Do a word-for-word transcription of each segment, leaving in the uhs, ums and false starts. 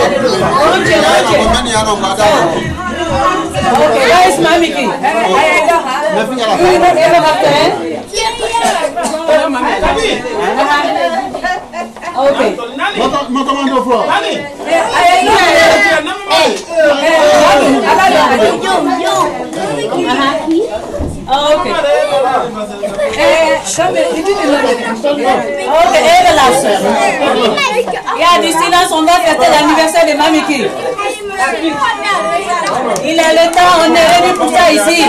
Okay, where is Mamiki? Okay. Okay. Ok, elle là. Il y a du silence, on va fêter l'anniversaire de Mamiki. Il est le temps, on est venu pour ça ici.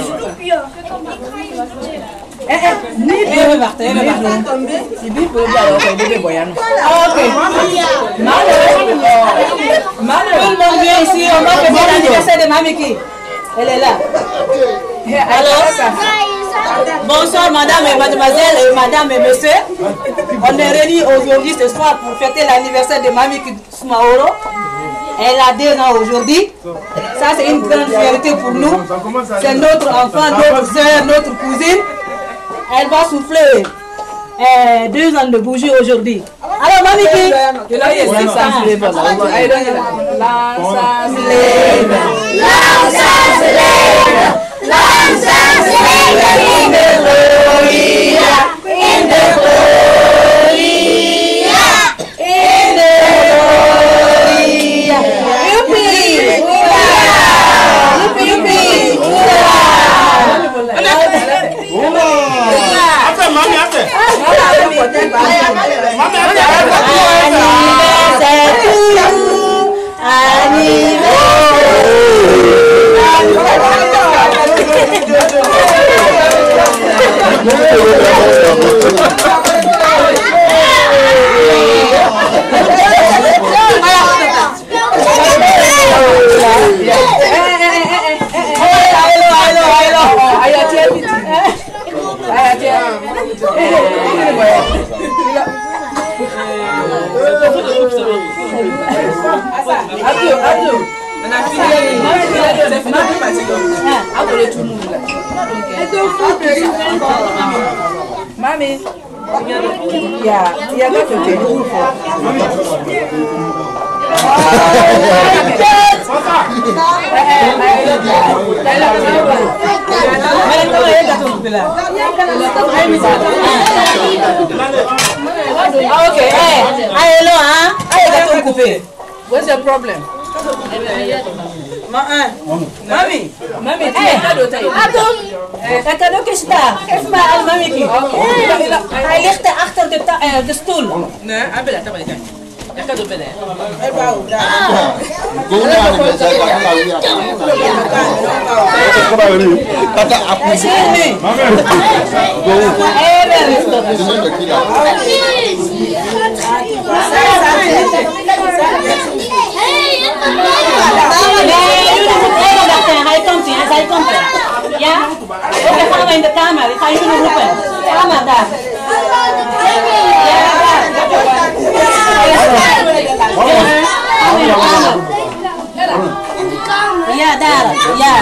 Eh eh, ni elle va partir, elle va partir. Si bien pour bien alors que bébé voyant. OK. Mal. Mal. Tout le monde vient ici, on va fêter l'anniversaire de Mamiki. Elle est là. Alors, bonsoir madame et mademoiselle et madame et monsieur. On est réunis aujourd'hui ce soir pour fêter l'anniversaire de Mamiki Soumaoro. Elle a deux ans aujourd'hui. Ça c'est une grande fierté pour nous. C'est notre enfant, notre soeur, notre cousine. Elle va souffler euh, deux ans de bougie aujourd'hui. Alors Mamiki, Mami, yeah, yeah, that's okay. Okay, hey, hello, huh? What's your problem? Mami, mami, hey, Adon, dat kan ook eens daar. Geef maar aan Mamiki. Hij ligt er achter de, uh, de stoel. Nee, hij wil dat niet. Ik kan het bij de. Hij komt hier, hij komt er. Ja? Oké, gaan we in de kamer. Ik ga jullie roepen. Kamer daar. Ja, daar. Ja.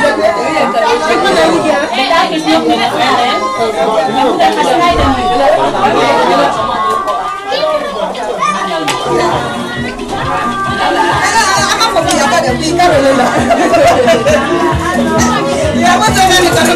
De taak is nog niet klaar, hè? We moeten gaan scheiden nu. Ya, what's the name of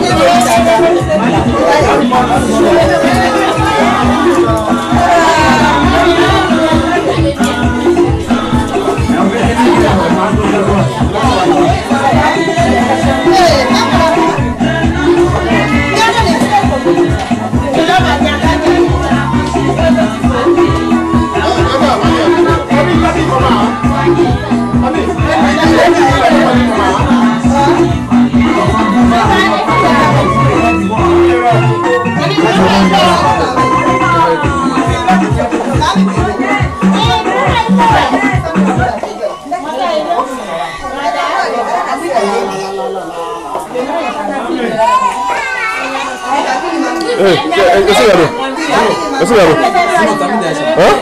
Eh, eso ya no. Eso ya no. ¿Ah?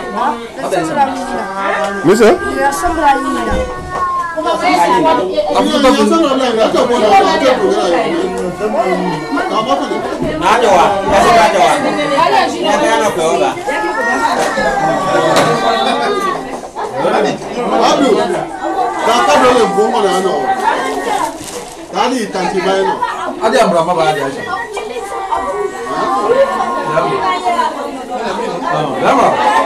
¿Misa? Abu, kaka dole bongo na no. Tadi tanti mai no. Adi ambra ma ba adi acha. Dabi. Ah, lama.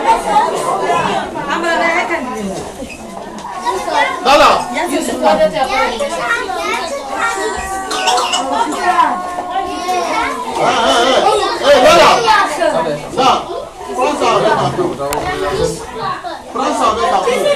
Amara kan. Dala. Ah, eh, eh, dala. Na. Fransa avec ta peau. Fransa avec ta peau.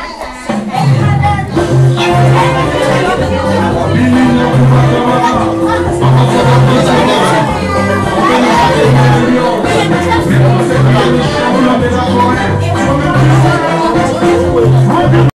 Thank you.